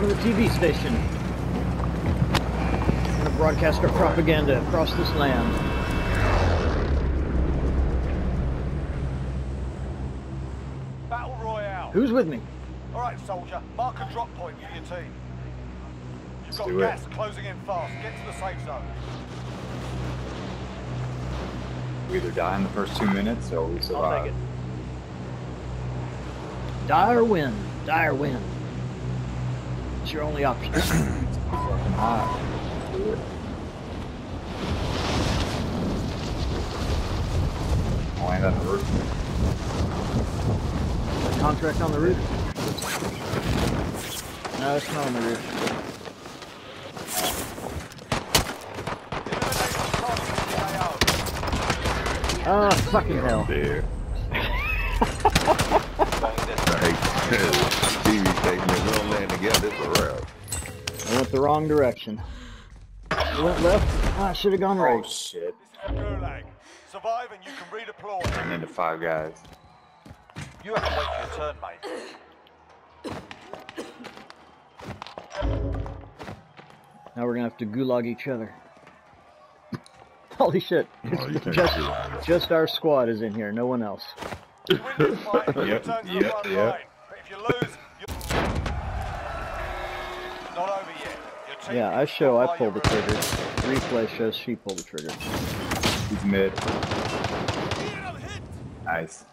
One of the TV station. We're gonna broadcast our propaganda across this land. Battle Royale. Who's with me? Alright, soldier. Mark a drop point for your team. You've got do gas closing in fast. Get to the safe zone. We either die in the first 2 minutes or we survive. I'll take it. Die or win. Die or win. It's your only option. It's fucking hot. Let's do it. Oh, I ain't got the roof. Contract on the roof? No, it's not on the roof. Oh, fucking hell. There. TV station, we don't land together, it's a wrap. I went the wrong direction. I went left. Oh, I should have gone right. Oh shit. This is gulag. Survive and you can redeploy. And into 5 guys. You have to wait for your turn, mate. Now we're gonna have to gulag each other. Holy shit. Oh, you can't Just, do that. just our squad is in here, no one else. Win this fight, you Yep, return to the yep, front yep. line. But if you lose, you're not over yet. Your team Yeah, I needs to show I apply pull your the trigger. Replay shows she pulled the trigger. He's mid. Nice.